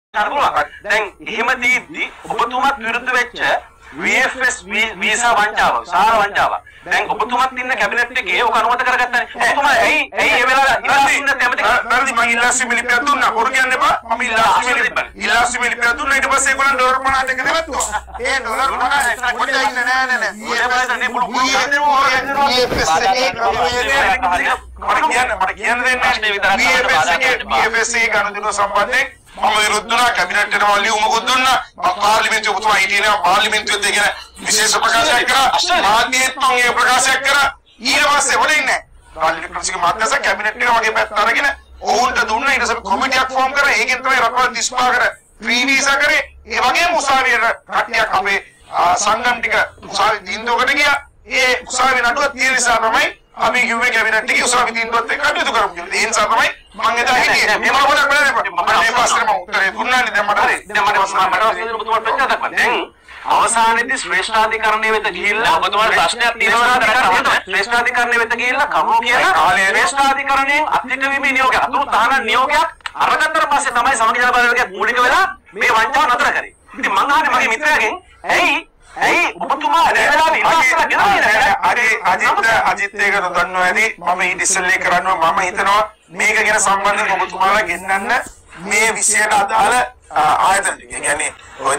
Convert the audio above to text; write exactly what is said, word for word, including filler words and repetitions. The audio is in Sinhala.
දැන් එහෙම දීද්දි ඔබතුමත් විරුද්ධ වෙච්ච V F S වීසා වංචාව සාර වංචාව දැන් ඔබතුමත් ඉන්න කැබිනට් එකේ ඔක අනුමත කරගත්තානේ ඔබතුමා ඇයි ඇයි ඒ වෙලාවට ඉල්ලාසින්න කැමති නැරදි මම ඉල්ලාසිම ලිපියක් දුන්නා කොර කියන්න එපා මම ඉල්ලාසිම ලිපියක් ඉල්ලාසිම ලිපියක් දුන්නා ඊට පස්සේ ඒගොල්ලන් ඩොලර් පනහක් දෙක දෙවත්තුවා ඒ ඩොලර් පනහක් කොහෙද ඉන්නේ නෑ නෑ නෑ ඊට පස්සේ නේ පුළු පුළු ගන්නේ V F S එකේ මට කියන්න මට කියන්න දෙන්නේ V F S එකේ V F S එකේ ගනුදෙනුව සම්බන්ධයෙන් මම විරුද්ධුණා කැබිනට් එකට මම ලියුමක් දුන්නා මම පාර්ලිමේන්තුවේ ඔබතුමා හිටියේ නෑ පාර්ලිමේන්තුවේත් ඒ කියන විශේෂ ප්‍රකාශයක් කරා මාධ්‍යයේත් මම ඒ ප්‍රකාශයක් කරා ඊට පස්සේ වල ඉන්නේ පාර්ලිමේන්තු ප්‍රතිශක මාධ්‍යස කැබිනට් එක වගේ පැත්ත අරගෙන ඔවුන්ට දුන්නා ඊට පස්සේ කොමිටියක් ෆෝම් කරා ඒකෙන් තමයි රටවල් තිස් පහ කර ෆ්‍රී වීසා කරේ ඒ වගේම උසාවියට කට්ටියක් අපේ සංගම් ටික උසාවි තීන්දුවකට ගියා ඒ උසාවි නඩුව තියෙන නිසා තමයි අපි කිව්වේ කැබිනට් එකේ උසාවි තීන්දුවත් එක්ක කටයුතු කරමු කියලා. ඒ නිසා තමයි මම එදා හිටියේ. මේ මම ගොඩක් බලන්නේ මම මේ පස්සේ මම උත්තරේ දුන්නානේ දැන් මට හරි. දැන් මට මට ප්‍රශ්න ඔබතුමාට ප්‍රශ්නයක් දක්වන්න. දැන් අවසානයේදී ශ්‍රේෂ්ඨාධිකරණය වෙත ගිහිල්ලා ඔබතුමාට ප්‍රශ්නයක් තියෙනවා ශ්‍රේෂ්ඨාධිකරණය වෙත ගිහිල්ලා කවුරු කියලා ශ්‍රේෂ්ඨාධිකරණයෙන් අත්හිටවීමේ නියෝගයක් අතුරු තහනම් නියෝගයක් අරගත්තට පස්සේ තමයි සමගි ජන බලවේගයේ මූලික වෙලා මේ වංචාව නතර කරේ. ඉතින් මං අහන්නේ මගේ මිත්‍රයාගෙන් ඇයි ඇයි ඔබතුමා ඒ වෙලාවේ ඉස්සරහට ගෙනාවේ අර අජිත් අජිත් ඒක දන්නවා ඇති මම ඊට ඉස්සෙල්ලේ කරනවා මම හිතනවා මේක ගැන සම්බන්ධව ඔබතුමාලා ගෙන්නන්න මේ විෂයට අදාළ ආයතන. ඒ කියන්නේ